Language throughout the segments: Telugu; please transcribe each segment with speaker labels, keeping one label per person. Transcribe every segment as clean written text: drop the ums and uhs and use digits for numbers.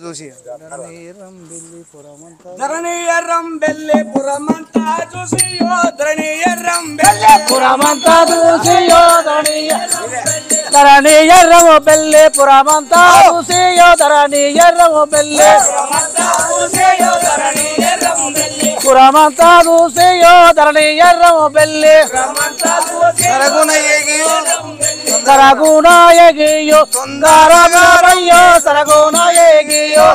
Speaker 1: చూసి
Speaker 2: ధరణీయరం బెల్లి పురమంతా చూసి ధరణీయరం బెల్లి
Speaker 3: పురమంతా చూసి ధరణీయరము బెల్లి పురమంతా చూసి ధరణీయరము బెల్లి పురమంతా చూసి ధరణీయరము బెల్లి సరగుణ ఎగియో తొందరగారయ్యో సరగుణ ఎగియో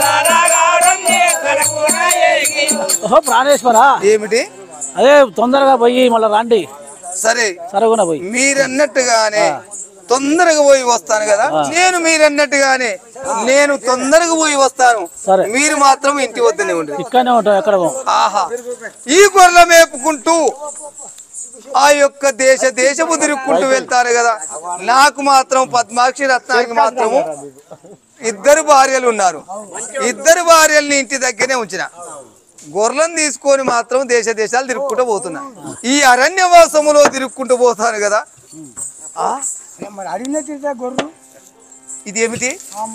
Speaker 3: ఓహో ప్రాణేశ్వర
Speaker 1: ఏమిటి
Speaker 3: అదే తొందరగా పోయి మళ్ళీ రండి
Speaker 1: సరే
Speaker 3: సరగుణ పోయి
Speaker 1: మీరన్నట్టుగానే తొందరగా పోయి వస్తాను కదా నేను మీరన్నట్టుగానే నేను తొందరగా పోయి వస్తాను మీరు మాత్రం ఇంటి వద్దనే ఉంటారు
Speaker 3: ఇక్కడనే ఉంటాం ఎక్కడ
Speaker 1: ఆహా ఈ గొర్రెల మేపుకుంటూ ఆ యొక్క దేశము తిరుక్కుంటూ వెళ్తారు కదా నాకు మాత్రం పద్మాక్షి రత్నానికి మాత్రము ఇద్దరు భార్యలు ఉన్నారు ఇద్దరు భార్యల్ని ఇంటి దగ్గరనే ఉంచిన గొర్రెలను తీసుకొని మాత్రం దేశాలు తిరుక్కుంటూ పోతున్నా ఈ అరణ్యవాసములో తిరుక్కుంటూ పోతాను కదా
Speaker 2: గొర్రెలు
Speaker 1: ఇదేమిటి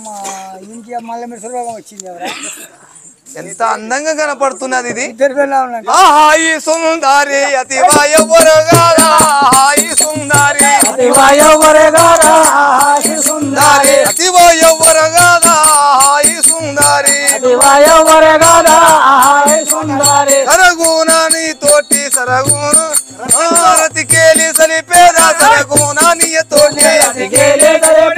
Speaker 2: వచ్చింది
Speaker 1: ఎంత అందంగా కనపడుతున్నది ఇది
Speaker 2: హాయి సుందరి అతివాయ
Speaker 1: హాయి సుందరి
Speaker 3: అతివాయ
Speaker 1: హాయి సుందరి అతివాయ హాయి సుందరి
Speaker 3: అతివాయ హాయి సుందరి
Speaker 1: సరగుణాని తోటి సరగుణ రతికేలి సలిపేద సరగుణాని తోటి
Speaker 3: రతికేలి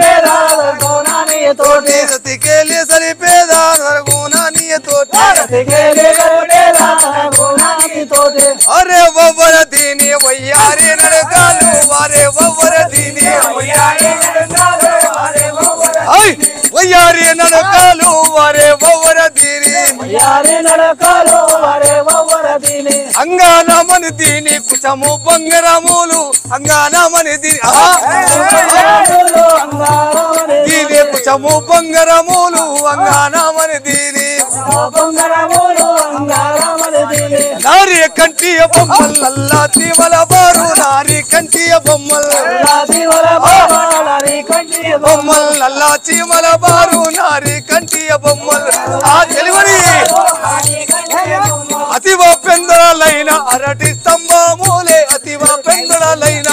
Speaker 1: సలిపేద సరగుణాని
Speaker 3: తోటి
Speaker 1: అరే వవ్వర దీని వయ్యారి నడకాలు వారే వవ్వర దీని వయ్యారి నడకాలు వారే వవ్వర దీని అంగానమని దీని కుచము బంగారములు అంగానమని దీని కుచము బంగారములు అంగానమని దీని నారి కంటియ బొమ్మల్ తివల బారు నారి కంటియ బొమ్మల్ చీమల బారు నారి కంటియ బొమ్మల్ ఆ తెలివని అతివ పెందలైన అరటి స్తంభములే అతివ పెందలైన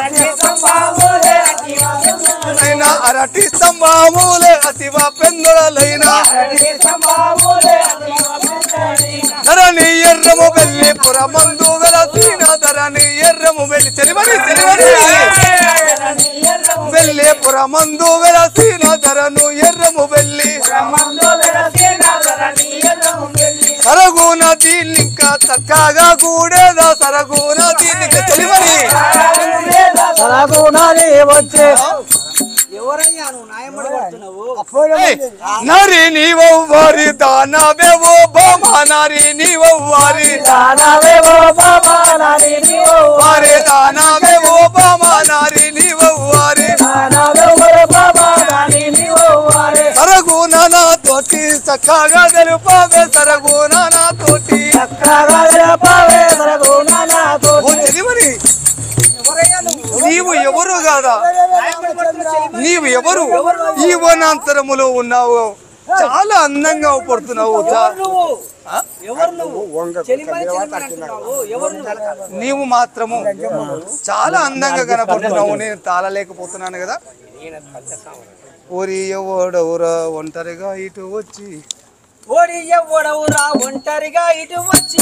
Speaker 1: అరటి స్తంభములే అతివ పెందలైన ధరణి ఎర్రము వెళ్ళి పురమందు వెలసిన ధరణి ఎర్రము వెళ్ళి తెలివని వెళ్ళి పురమందు వెలసిన ధరను ఎర్రము వెళ్ళి సరగుణ దీన్ని ఇంకా చక్కగా కూడేదా సరగుణ దీన్ని తెలివని
Speaker 3: వచ్చే
Speaker 1: నరి నీవరి దానవేవో బామా నరి నీవరి వారి దానవేవో బామా నరి నీవరి సరగుణ తోటి చక్కగా తెలుపావే సరగుణ తోటి తెలివని నీవు ఎవరు కాదా నీవు ఎవరు ఈ వనాంతరములో ఉన్నావు చాలా అందంగా పడుతున్నావు నీవు మాత్రము చాలా అందంగా కనపడుతున్నావు నేను తాళలేకపోతున్నాను కదా ఓరి ఎవడవురా ఒంటరిగా ఇటు వచ్చి
Speaker 2: ఒంటరిగా ఇటు వచ్చి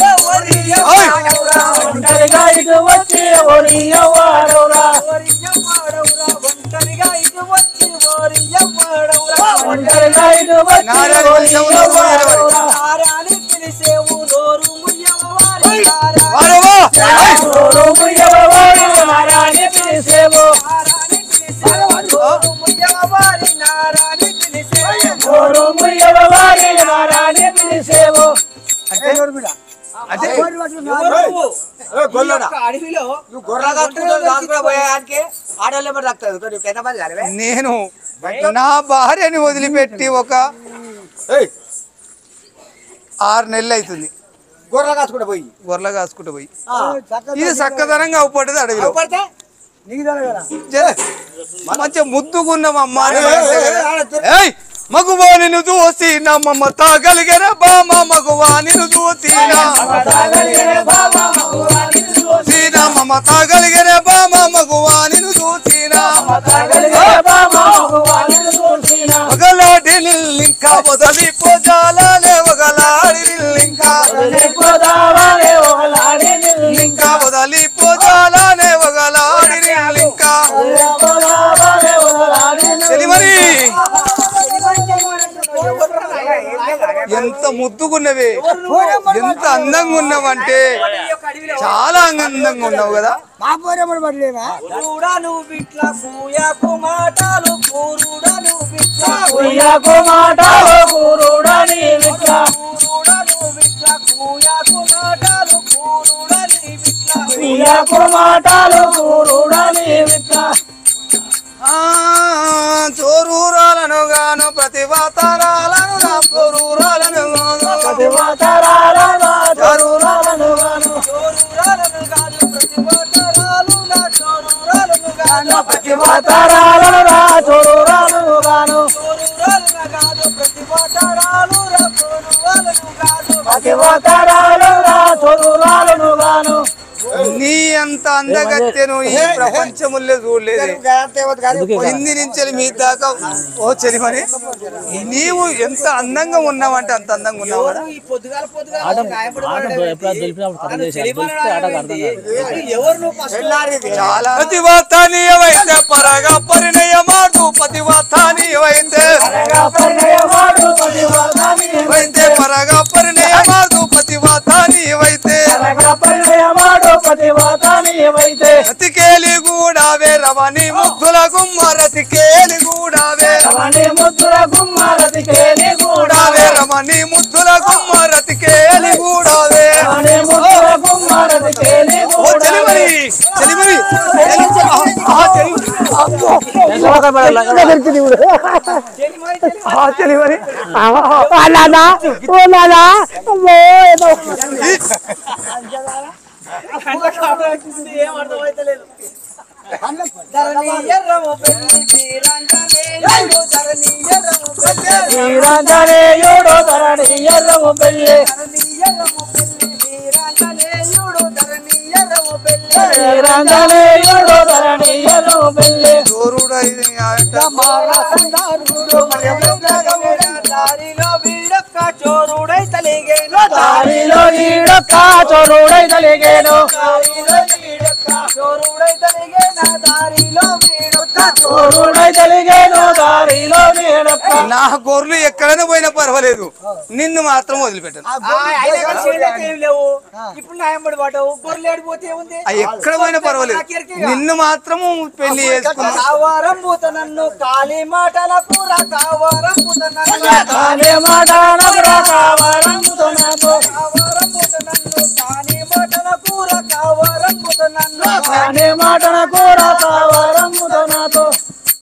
Speaker 2: పిలిసేవు నోరు
Speaker 1: నేను నా భార్యని వదిలిపెట్టి ఒక 6 నెలలు అవుతుంది
Speaker 2: గొర్రెలు కాసుకుంటూ పోయి
Speaker 1: ఇది చక్కదనంగా అవుపడ్డది అడవిలో మంచిగా ముద్దుకున్నామమ్మా మగువానిను చూసి నా మమత కలిగిన బామ మగువానిను చూసి నా మమత కలిగిన బామ మగువానిను చూసి ఒకలాడి నిల్లింకా వదలి పోజాలే ఒకలాడి నిల్లింకా ఇంకా వదలి పోజాలనే ఒకలాడి నిల్లింకా మరి ఎంత ముద్దుగున్నవే ఎంత అందంగా ఉన్నావంటే చాలా అందంగా ఉన్నావు కదా చోరూరాలను గాను ప్రతిభాతారాలను చోరూరాలను నీ అంత అందగత్తెను ఈ ప్రపంచముల్లో చూడలేదు. హిందీ నుంచి మీ దాకా ఓ చెలిమని నీవు ఎంత అందంగా ఉన్నావంటే అంత అందంగా ఉన్నావు కదా. చాలా పతివాతానీయమైతే పరగా పరిణయమాడు పతివాతానీయమైతే పరగా పరిణయమాడు పతివాతానీయమైతే రతికేలి గూడావే రమణి ముద్దుల గుమ్మ రతికేలి గూడావే రమణి ముద్దుల గుమ్మ రతికేలి గూడావే
Speaker 3: వీరాంజనేయుడు ధరణి ఎర్రము పెళ్ళి వీరాంజనేయుడు ధరణి ఎర్రము పెళ్ళి
Speaker 2: చోరుడై తలిగేను
Speaker 3: దారిలో ఈడొక్క చోరుడై తలిగేను
Speaker 1: నా గొర్రెలు ఎక్కడైనా పోయినా పర్వాలేదు, నిన్ను మాత్రం వదిలిపెట్టాను. ఎక్కడ పోయినా పర్వాలేదు, నిన్ను మాత్రము పెళ్లి చేసుకున్నాను.
Speaker 2: నన్ను కాళీ మాటలకు
Speaker 3: మాటన కూర